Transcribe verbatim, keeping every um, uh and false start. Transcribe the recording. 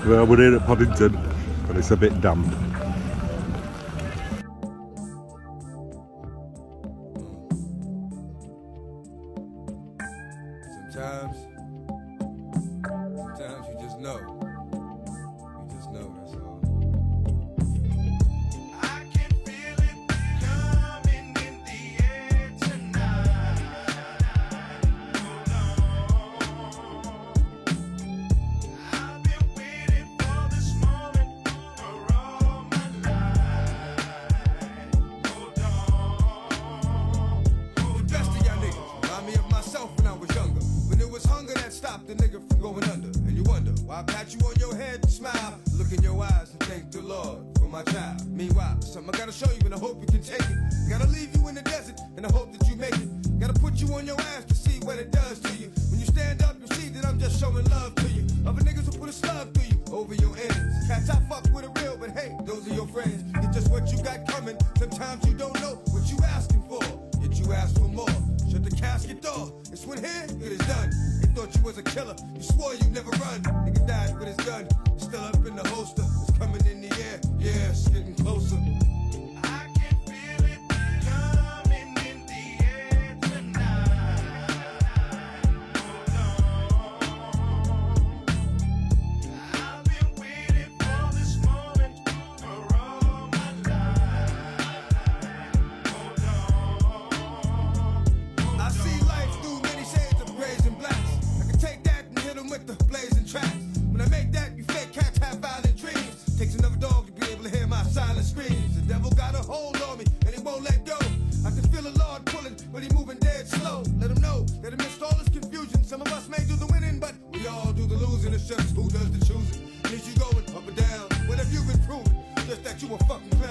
Well, we're here at Poddington, but it's a bit damp. Sometimes, sometimes you just know. You just know, that's all. I can feel it coming in the air tonight. Hold on. I've been waiting for this moment for all my life. Hold on. The best of y'all niggas remind me of myself when I was younger. When it was hunger that stopped the nigga from going under. And you wonder why I pat you on your head and smile. Look in your eyes and thank the Lord for my child. Meanwhile, something I gotta show you and I hope you can take it. Gotta leave you in the desert and I hope that you make it. Gotta put you on your ass to see what it does to you. When you stand up, you see that I'm just showing love to you. Other niggas will put a slug through you over your enemies. Cats I fuck with are real, but hey, those are your friends. It's just what you got coming. Sometimes you don't know what you asking for, yet you ask for more. Shut the casket door. It's when here, it is done. They thought you was a killer. You swore you'd never run. Nigga died with his gun. It's still up in the holster. It's coming in the air. Yeah, it's getting closer. I can feel it coming in the air tonight. Hold on. I've been waiting for this moment for all my life. Hold on. I see life through many shades of grays and blacks. I can take that and hit them with the blazing tracks. When I make that, you fake cats have violent dreams. Takes another dog to be able to hear my silent screams. The devil got a hold on me and he won't let go. I can feel the Lord pulling, but he moving dead slow. Let him know that amidst all this confusion, some of us may do the winning, but we all do the losing. It's just who does the choosing. Is you going up or down? What have you been proving? Just that you a fucking